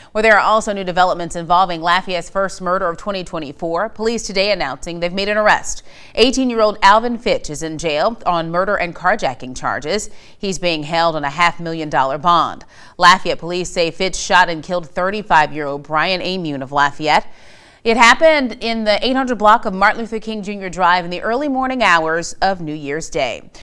Well, there are also new developments involving Lafayette's first murder of 2024. Police today announcing they've made an arrest. 18-year-old Alvin Fitch is in jail on murder and carjacking charges. He's being held on a $500,000 bond. Lafayette police say Fitch shot and killed 35-year-old Brian Amune of Lafayette. It happened in the 800 block of Martin Luther King Jr. Drive in the early morning hours of New Year's Day.